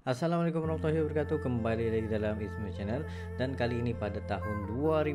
Assalamualaikum warahmatullahi wabarakatuh. Kembali lagi dalam Ismi Channel. Dan kali ini pada tahun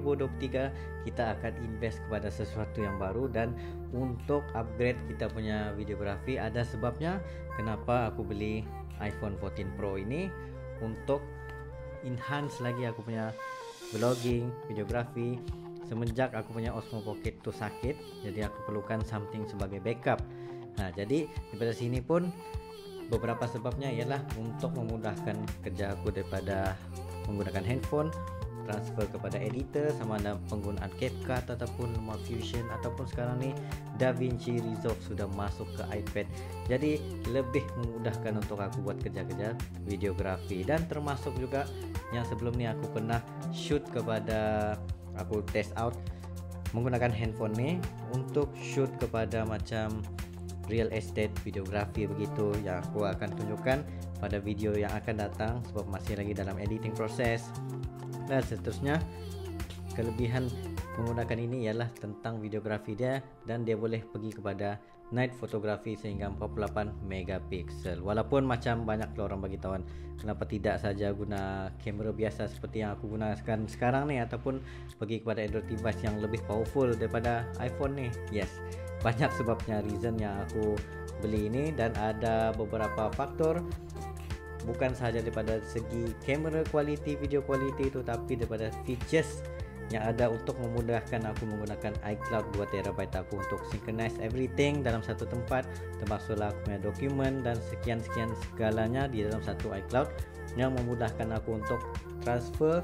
2023 kita akan invest kepada sesuatu yang baru. Dan untuk upgrade kita punya videografi, ada sebabnya kenapa aku beli iPhone 14 Pro ini, untuk enhance lagi aku punya vlogging, videografi. Semenjak aku punya Osmo Pocket itu sakit, jadi aku perlukan something sebagai backup. Nah, jadi daripada sini pun beberapa sebabnya ialah untuk memudahkan kerja aku daripada menggunakan handphone, transfer kepada editor, sama ada penggunaan CapCut ataupun LumaFusion, ataupun sekarang ni DaVinci Resolve sudah masuk ke iPad. Jadi lebih memudahkan untuk aku buat kerja-kerja videografi. Dan termasuk juga yang sebelum ni aku pernah shoot kepada, aku test out menggunakan handphone ni untuk shoot kepada macam real estate videografi begitu, yang aku akan tunjukkan pada video yang akan datang sebab masih lagi dalam editing proses. Dan seterusnya, kelebihan menggunakan ini ialah tentang videografi dia, dan dia boleh pergi kepada night photography sehingga 48 megapiksel. Walaupun macam banyak orang bagi tahuan kenapa tidak saja guna kamera biasa seperti yang aku gunakan sekarang ni, ataupun pergi kepada Android device yang lebih powerful daripada iPhone ni. Yes, banyak sebabnya, reason yang aku beli ini, dan ada beberapa faktor, bukan sahaja daripada segi kamera quality, video quality itu, tapi daripada features yang ada untuk memudahkan aku menggunakan iCloud 2TB aku untuk synchronize everything dalam satu tempat, termasuklah aku punya dokumen dan sekian-sekian segalanya di dalam satu iCloud, yang memudahkan aku untuk transfer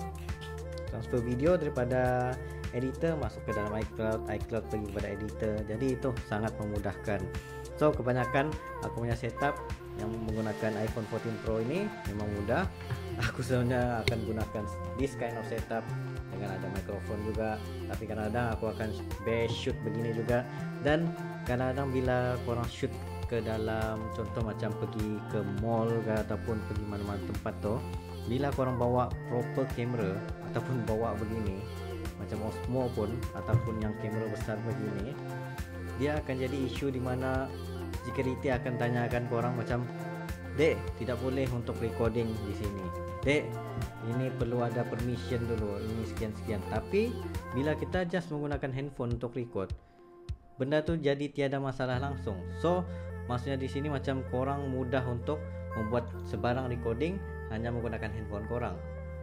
video daripada editor masuk ke dalam iCloud pergi kepada editor. Jadi itu sangat memudahkan. So kebanyakan aku punya setup yang menggunakan iPhone 14 Pro ini memang mudah. Aku sebenarnya akan gunakan this kind of setup dengan ada mikrofon juga, tapi kadang-kadang aku akan bash shoot begini juga. Dan kadang-kadang bila korang shoot ke dalam, contoh macam pergi ke mall ke, ataupun pergi mana-mana tempat tu, bila korang bawa proper kamera ataupun bawa begini macam Osmo pun, ataupun yang kamera besar begini, dia akan jadi isu di mana security akan tanyakan korang macam, "Dek, tidak boleh untuk recording di sini. Dek, ini perlu ada permission dulu, ini sekian-sekian." Tapi bila kita just menggunakan handphone untuk record, benda tu jadi tiada masalah langsung. So maksudnya di sini macam korang mudah untuk membuat sebarang recording hanya menggunakan handphone korang.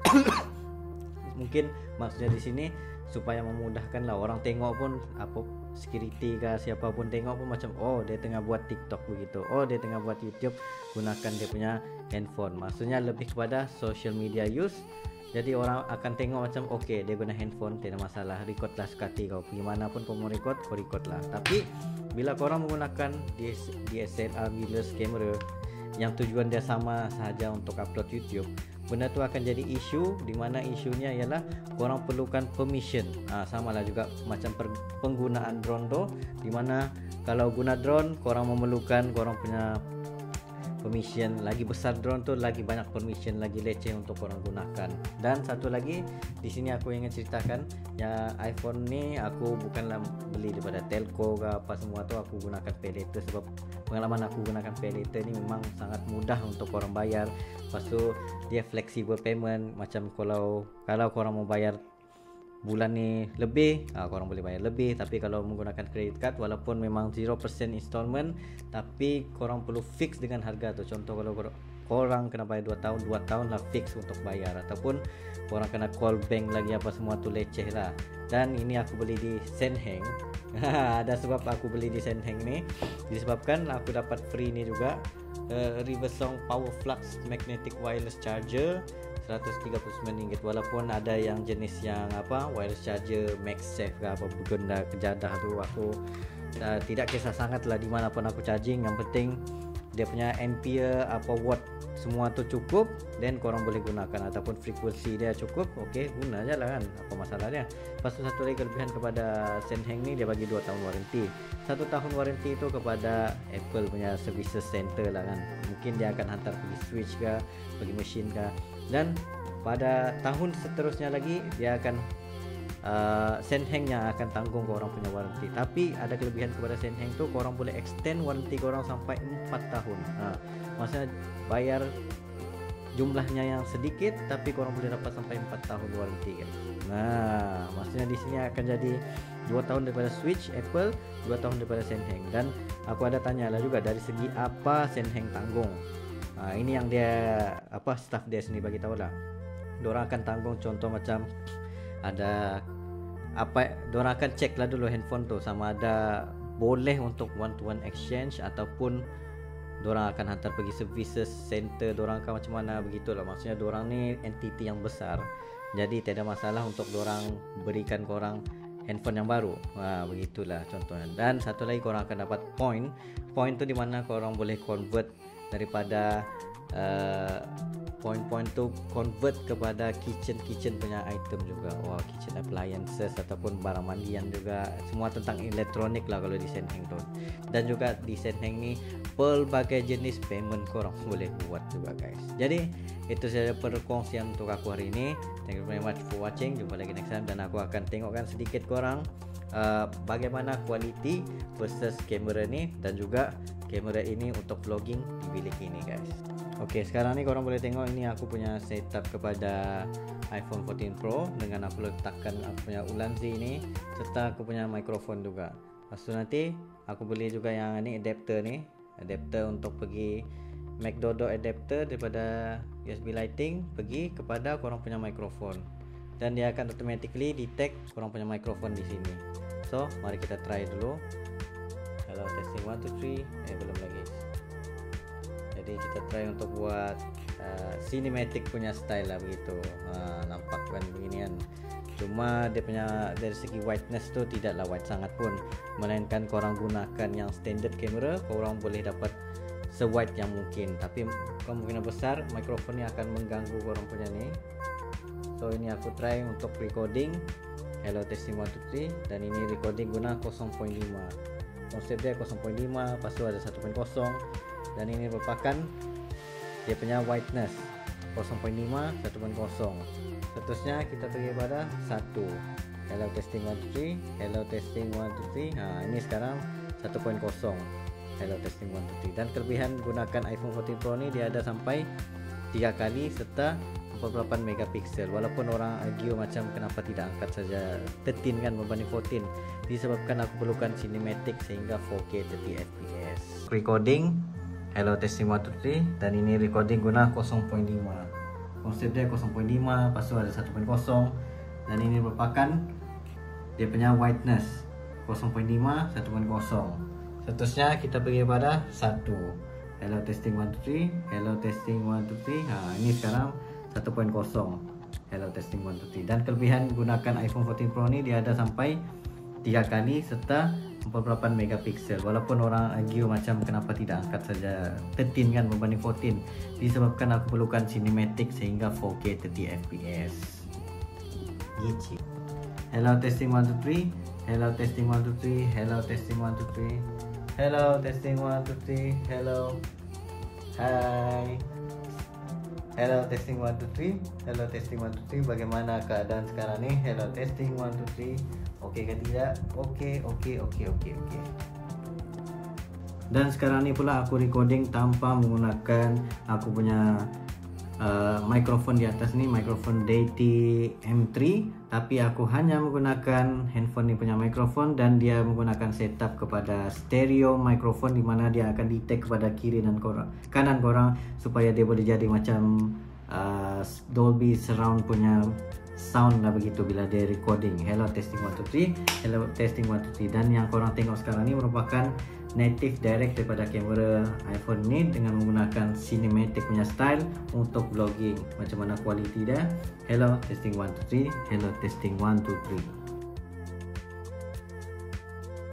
Mungkin maksudnya di sini supaya memudahkan lah orang tengok pun, apa security ke siapa pun tengok pun macam, oh dia tengah buat TikTok begitu, oh dia tengah buat YouTube gunakan dia punya handphone. Maksudnya lebih kepada social media use. Jadi orang akan tengok macam, okay, dia guna handphone, tidak masalah, record lah sekali kau pergi mana pun kau mau record, kau record lah. Tapi bila korang menggunakan DSLR mirrorless camera yang tujuan dia sama sahaja untuk upload YouTube, benda tu akan jadi isu, di mana isunya ialah korang perlukan permission. Sama lah juga macam penggunaan drone tu, di mana kalau guna drone korang memerlukan korang punya permission. Lagi besar drone tu lagi banyak permission, lagi leceh untuk korang gunakan. Dan satu lagi di sini aku ingin ceritakan, ya iPhone ni aku bukanlah beli daripada telco ke apa semua tu, aku gunakan pay later sebab pengalaman aku gunakan pay later ni memang sangat mudah untuk korang bayar. Lepas tu dia flexible payment, macam kalau korang mau bayar bulan ni lebih, korang boleh bayar lebih. Tapi kalau menggunakan credit card, walaupun memang 0% installment, tapi korang perlu fix dengan harga tu. Contoh kalau korang kena bayar 2 tahun lah fix untuk bayar, ataupun korang kena call bank lagi apa semua tu leceh lah. Dan ini aku beli di Senheng. Ada sebab aku beli di Senheng ni, disebabkan aku dapat free ni juga, Riversong Power Flux Magnetic Wireless Charger RM139. Walaupun ada yang jenis yang apa wireless charger MagSafe ke apa berguna kejadah tu, aku tidak kisah sangat lah di mana pun aku charging. Yang penting dia punya ampere apa watt semua tu cukup, dan korang boleh gunakan, ataupun frekuensi dia cukup, okey, guna je lah kan, apa masalah dia. Lepas tu satu lagi kelebihan kepada Senheng ni, dia bagi 2 tahun warranty. 1 tahun warranty tu kepada Apple punya services center lah kan, mungkin dia akan hantar pergi switch ke, pergi mesin ke. Dan pada tahun seterusnya lagi dia akan Senheng yang akan tanggung korang punya warranty. Tapi ada kelebihan kepada Senheng tu, korang boleh extend warranty korang sampai 4 tahun. Maksudnya bayar jumlahnya yang sedikit tapi korang boleh dapat sampai 4 tahun warranty guys. Nah, maksudnya di sini akan jadi 2 tahun daripada Switch Apple, 2 tahun daripada Senheng. Dan aku ada tanya lah juga dari segi apa Senheng tanggung. Ini yang dia staff dia sini bagi tahu lah. Diorang akan tanggung contoh macam ada diorang akan cek lah dulu handphone tu sama ada boleh untuk one to one exchange ataupun diorang akan hantar pergi services center diorang akan macam mana begitulah. Maksudnya diorang ni entiti yang besar, jadi tidak ada masalah untuk diorang berikan korang handphone yang baru. Begitulah contohnya. Dan satu lagi korang akan dapat point tu di mana korang boleh convert daripada poin-poin tu convert kepada kitchen punya item juga. Kitchen appliances ataupun barang mandian juga, semua tentang elektronik lah kalau di Senheng tu. Dan juga di Senheng ni pelbagai jenis payment korang boleh buat juga guys. Jadi itu saja perkongsian untuk aku hari ini. Thank you very much for watching. Jumpa lagi next time dan aku akan tengokkan sedikit korang bagaimana quality versus kamera ni dan juga kamera ini untuk vlogging di bilik ini guys. Oke, sekarang ni korang boleh tengok ini aku punya setup kepada iPhone 14 Pro dengan aku letakkan aku punya Ulanzi ini serta aku punya mikrofon juga. Lepas tu nanti aku beli juga yang ni adapter untuk pergi Mac Dodo adapter daripada USB lighting pergi kepada korang punya mikrofon dan dia akan automatically detect korang punya mikrofon di sini. So, mari kita try dulu. Hello, testing 1 2 3. Belum lagi. Jadi kita try untuk buat cinematic punya style lah begitu. Nampak kan beginian. Cuma dia punya dari segi whiteness tu tidaklah white sangat pun, melainkan korang gunakan yang standard kamera, korang boleh dapat se-white yang mungkin. Tapi kemungkinan besar mikrofon ni akan mengganggu korang punya ni. So ini aku try untuk recording. Hello testing 1 2 3 dan ini recording guna 0.5. Konsep dia 0.5, lepas tu ada 1.0 dan ini merupakan dia punya whiteness 0.5 1.0. Seterusnya kita pergi pada 1. Hello testing 1 2 3. Hello testing 1 2 3. Ini sekarang 1.0. Hello testing 1 2 3. Dan kelebihan gunakan iPhone 14 Pro ni dia ada sampai 3 kali serta 48 megapiksel. Walaupun orang argue macam kenapa tidak angkat saja 13 kan berbanding 14, disebabkan aku perlukan cinematic sehingga 4K 30 fps. Recording hello testing 1 2 3 dan ini recording guna 0.5. Konsep dia 0.5, lepas tu ada 1.0 dan ini merupakan dia punya whiteness 0.5 1.0. Seterusnya kita pergi pada 1. Hello testing 1 2 3. Hello testing 1 2 3. Ini sekarang 1.0. Hello testing 1 2 3. Dan kelebihan gunakan iPhone 14 Pro ni dia ada sampai 3 kali serta 48 megapiksel. Walaupun orang argue macam kenapa tidak angkat saja 13 kan berbanding 14, disebabkan aku perlukan cinematic sehingga 4K 30 fps. Gitu. Hello testing 1 2 3. Hello testing 1 2 3. Hello testing 1 2 3. Hello testing 1 2 3. Hello. Hai. Hello testing 1 2 3. Hello testing 1 2 3. Bagaimana keadaan sekarang ni? Hello testing 1 2 3. Okey ke tidak? Okey. Dan sekarang ni pula aku recording tanpa menggunakan aku punya mikrofon di atas ni, mikrofon Deity M3, tapi aku hanya menggunakan handphone ni punya mikrofon dan dia menggunakan setup kepada stereo mikrofon di mana dia akan detect kepada kiri dan kanan korang supaya dia boleh jadi macam Dolby surround punya sound lah begitu bila dia recording. Hello testing 1 2 3. Hello testing 1 2 3. Dan yang korang tengok sekarang ni merupakan native direct daripada kamera iPhone ni dengan menggunakan cinematic punya style untuk vlogging. Macam mana quality dia? Hello testing 1 2 3. Hello testing 1 2 3.